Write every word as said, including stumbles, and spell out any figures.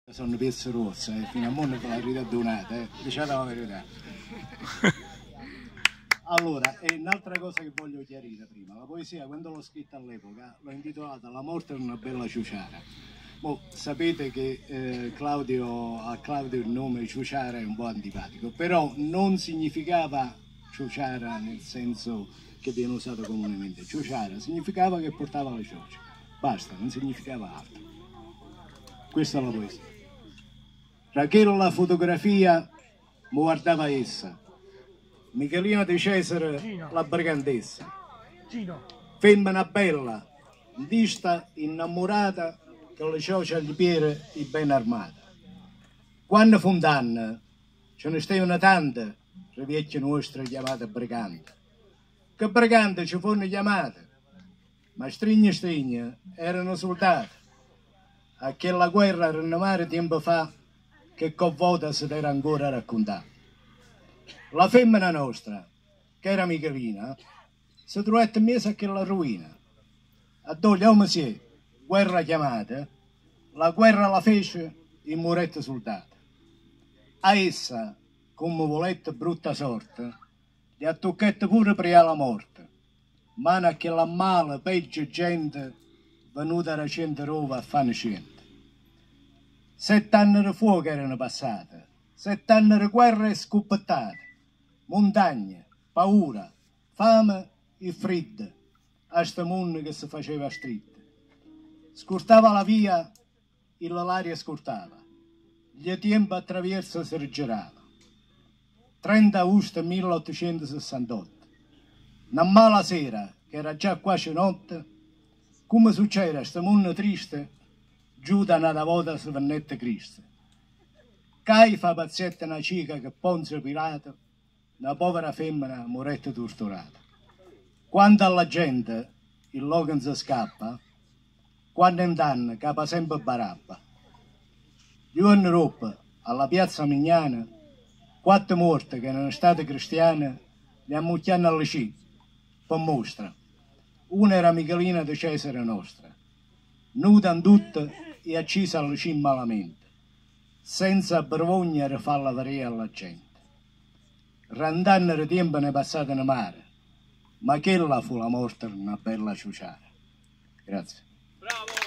Sono pezzo rosso, eh, fino a mo' con la verità donata, eh. Diciate la verità. Allora, e un'altra cosa che voglio chiarire prima, la poesia quando l'ho scritta all'epoca l'ho intitolata La morte è una bella ciuciara. Mo, sapete che eh, Claudio, a Claudio il nome ciuciara è un po' antipatico, però non significava ciuciara nel senso che viene usato comunemente. Ciuciara significava che portava le ciocce, basta, non significava altro. Questa è la poesia. Rachele la fotografia mi guardava essa, Michelina di Cesare Gino. La brigantessa, Gino. Femmina bella, vista, innamorata, che le ciocce agli piedi e ben armata. Quando fu un anno, ce ne stavano tante, le vecchie nostre chiamate brigante. Che brigante ci furono chiamate, ma strigne strigne erano soldati. A quella guerra rinnovare tempo fa, che con volta si era ancora raccontato. La femmina nostra, che era Michelina, si trovette messa a quella ruina. A dove l'uomo si è, guerra chiamata, la guerra la fece in murette soldati. A essa, come volette brutta sorte, gli ha toccato pure per la morte. Ma a quella male, peggio gente, venuta recente rova a fare cento. Sette anni di fuoco erano passati, sette anni di guerra e scoppettate, montagne, paura, fame e freddo, a sto mondo che si faceva stretto. Scurtava la via e l'aria scurtava, gli tempi attraverso si rigirava. trenta agosto milleottocentosessantotto, una mala sera, che era già quasi notte, come succede a sto mondo triste, giù da una volta si vennette Cristo. Caifa pazietta una cica che Ponzio Pilato, una povera femmina morette torturata. Quando alla gente il logan si scappa, quando in danno capa sempre Barabba. Giorno dopo, alla piazza Mignana, quattro morte che erano state cristiane, li ammucchiano alle sci, per mostra. Una era Michelina di Cesare nostra, nuda in tutte e accisa alle sci malamente, senza vergogna di farla vedere alla gente. Rand'anni di tempo ne passate in mare, ma quella fu la morte di una bella ciuciara. Grazie. Bravo!